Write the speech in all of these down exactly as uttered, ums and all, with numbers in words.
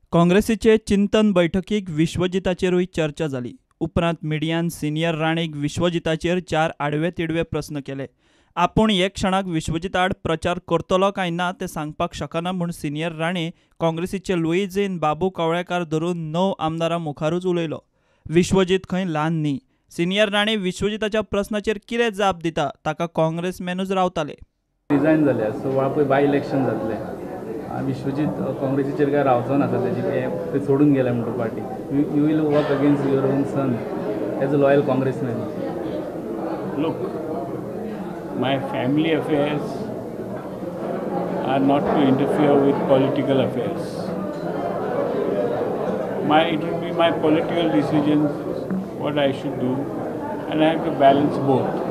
काँग्रेसीचे चिंतन बैठकीक विश्वजिताचेरूय चर्चा जाली। उपरांत मिडियान सिनियर राणेक विश्वजिताचेर चार आडवे तिडवे प्रस्न केले। आपूण एक क्षणाक विश्वजिता आड प्रचार करतलो काय ना ते सांगपाक शकना म्हूण सिनियर राणे काँग्रेसीचे लुईजीन बाबू कवळेकार धरून णव आमदारां मुखारूच उलयलो। विश्वजीत खंय ल्हान न्ही। सिनियर राणे विश्वजिताच्या प्रस्नाचेर कितें जाप दिता ताका काँग्रेस मॅनूच रावताले। डिजायन जाले सो वापय बाय इलेक्शन जातले। विश्वजीत काँग्रेसीचेर काय रावचो ना तेजी ते सोडून गेले म्हणून party. You will work against your own son as a loyal congressman. Look, my family affairs are not to interfere with political affairs. My, it will be my political decisions what I should do, and I have to balance both.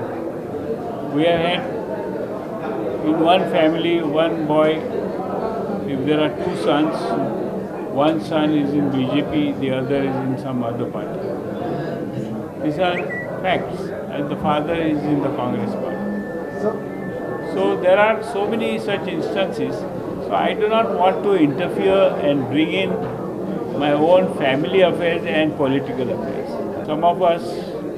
We have had in one family, one boy, if there are two sons, one son is in B J P, the other is in some other party. These are facts, and the father is in the Congress party. So there are so many such instances. So I do not want to interfere and bring in my own family affairs and political affairs. Some of us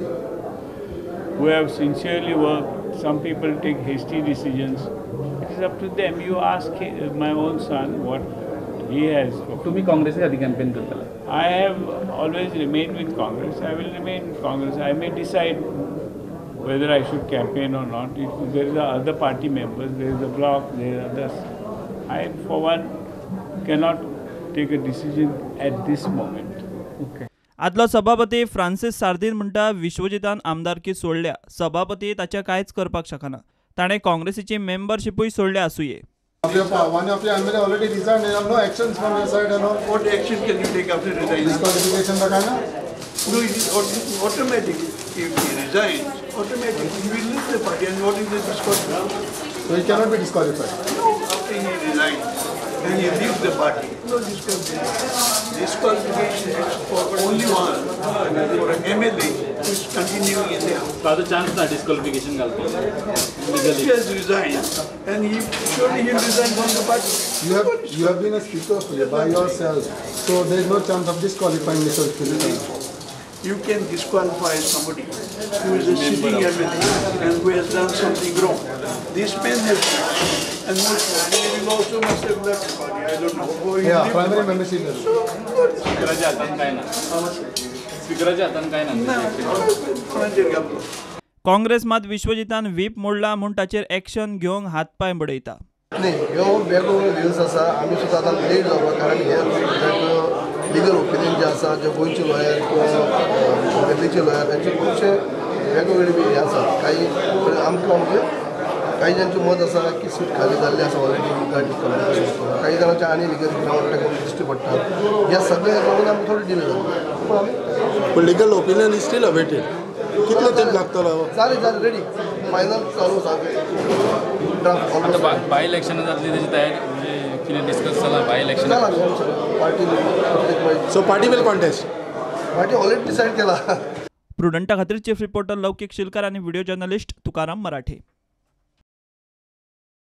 who have sincerely worked, some people take hasty decisions. It is up to them. You ask my own son what he has. तुम्ही Congress आधी campaign करताला? I have always remained with Congress. I will remain with Congress. I may decide whether I should campaign or not. If there is other party members, there is a bloc, there are others. I, for one, cannot take a decision at this moment. Okay. आदलो सभापती Francis Sardinha म्हणटा विश्वजितान आमदारकी सोडल्या। सभापती ताचे कांयच करपाक शकना। ताणें काँग्रेसीची मेंबरशिपूय सोडल्या आसूये। One of your M L A already resigned. There are no actions from your side. No. What action can you take after resigning? Disqualification का ना? No, it is automatic. If he resigns, automatic. He will leave the party. And what is the disqualification? So he cannot be disqualified. No, after he resigns, then he leaves the party. No disqualification. Disqualification is for only one, for an M L A who is continuing in the house. So the chance that disqualification galto. If he has resigned, and he surely he will resign from the party. You have you have been a speaker by yourself, so there is no chance of disqualifying Mister Philip. You can disqualify somebody who is a sitting M L A and who has done something wrong. This man has done, and most probably he will also must have left the party. I don't know. Or he Yeah, left primary the party. membership. So, what? स्पीकराच्या हातान काय ना? स्पीकराच्या हातान काय ना? कोणाचेर घालतो? काँग्रेस मात विश्वजितान whip मोडला म्हूण ताचेर एक्शन घेवंक हातपाय बडयता। नाही, ह्यो वेगवेगळ्यो व्ह्यूज आसा। आमी सुद्दां आतां लेट जावपाक कारण हे लिगल ओपिनियन जे आसा जे गोंयचे लॉयर किंवा दिल्लीचे लॉयर तांचे खुबशे वेगवेगळे बी हे आसात। काही आमकां म्हणजे काही जाणांचें मत आसा की सीट खाली जाल्ली आसा ऑलरेडी गाडी। काही जाणांचे आनी लिगल ग्रावंड ताका दिश्टी पडटा। ह्या सगळ्या लागून आमकां थोडी डिले जाता। But legal opinion is still awaited. कितलो तेंप लागतलो? जालें जालें रेडी फायनल चालू आसा ड्राफ्ट ऑलमोस्ट। बाय इलेक्शन जातली तेजी तयारी म्हणजे कितें डिस्कस जाला बाय इलेक्शन? जाला पार्टी प्रत्येक So party will contest. Party already decided केला। प्रुडंटा खातीर चीफ रिपोर्टर लौकिक शिलकार आनी व्हिडिओ जर्नलिस्ट तुकाराम मराठे।